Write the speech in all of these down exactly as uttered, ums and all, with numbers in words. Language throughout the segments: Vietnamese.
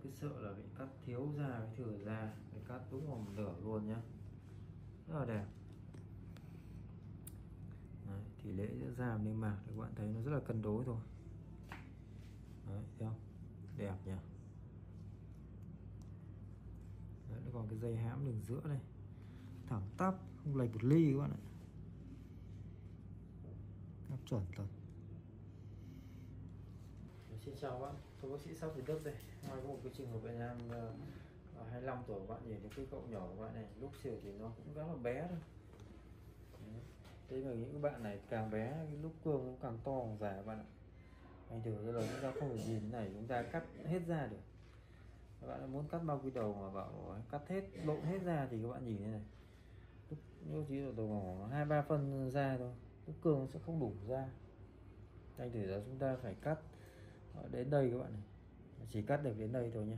cứ sợ là bị cắt thiếu da với thừa da, phải cắt đúng một nửa luôn nhá, rất là đẹp. Đấy, tỷ lệ giữa da và niêm mạc thì các bạn thấy nó rất là cân đối thôi. Đấy, thấy không? Đẹp nhỉ. Đấy, nó còn cái dây hãm đường giữa này, thẳng tắp, không lệch một ly các bạn ạ. Cáp chuẩn thật. Xin chào các bạn, tôi bác sĩ Sóc Việt Đức đây. Ngoài có một cái trường hợp bệnh nhân uh, hai mươi lăm tuổi của bạn nhìn thấy cái cậu nhỏ của bạn này, lúc chiều thì nó cũng rất là bé thôi. Thế mà những bạn này càng bé, cái lúc cương cũng càng to càng dài các bạn ạ. Anh thử bây giờ chúng ta không thể nhìn này, chúng ta cắt hết ra được. Các bạn muốn cắt bao quy đầu mà bảo cắt hết lộn hết ra thì các bạn nhìn thế này, lúc như chỉ là đầu ngỏ hai ba phân da thôi, lúc cương nó sẽ không đủ da. Anh thử giờ chúng ta phải cắt đến đây các bạn này, chỉ cắt được đến đây thôi nhé.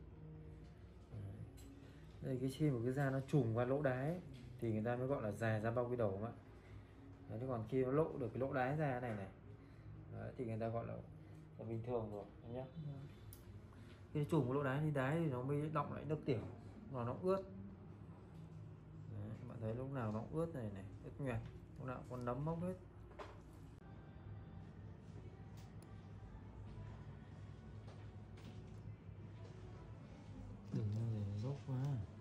Đây cái khi một cái da nó trùm qua lỗ đái ấy, thì người ta mới gọi là dài ra bao quy đầu các bạn. Đấy, thế còn khi nó lộ được cái lỗ đái ra này này, đấy, thì người ta gọi là, là bình thường rồi nhé. Khi trùm cái lỗ đái đi đái thì nó mới đọng lại nước tiểu và nó ướt. Đấy, bạn thấy lúc nào nó ướt này này, ướt nhẹt, lúc nào con nấm mốc hết. Đừng ra để dốc quá.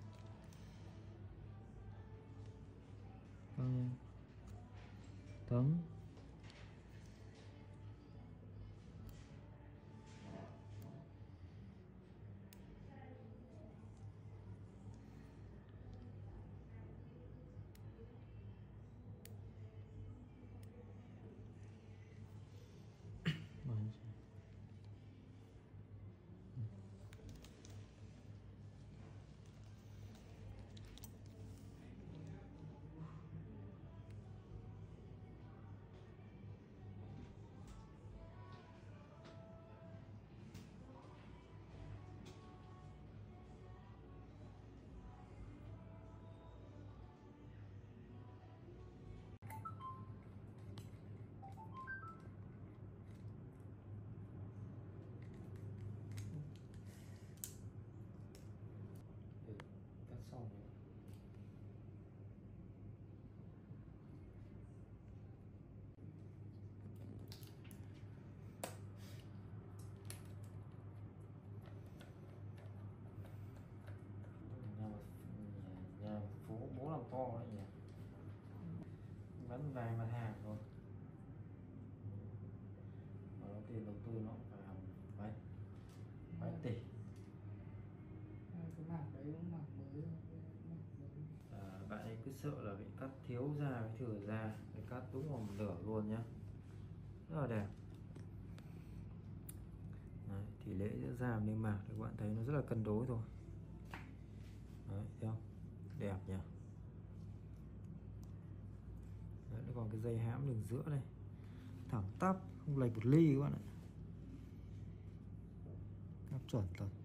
Vâng. Thấm. Cắt xong rồi. Nhà, nhà phố bố làm to đấy nhỉ, vẫn vài mặt hàng thôi. Và nó tiền đầu tư nó cũng phải hàng vài vài tỷ. Cái mảng đấy cũng mảng mới. À, bạn ấy cứ sợ là bị cắt thiếu da với thừa da, phải cắt đúng một nửa luôn nhá, rất là đẹp. Đấy, tỷ lệ giữa da và niêm mạc thì các bạn thấy nó rất là cân đối thôi. Đấy, thấy không? Đẹp nhỉ. Đấy, nó còn cái dây hãm đường giữa này, thẳng tắp, không lệch một ly các bạn ạ. Cáp chuẩn thật.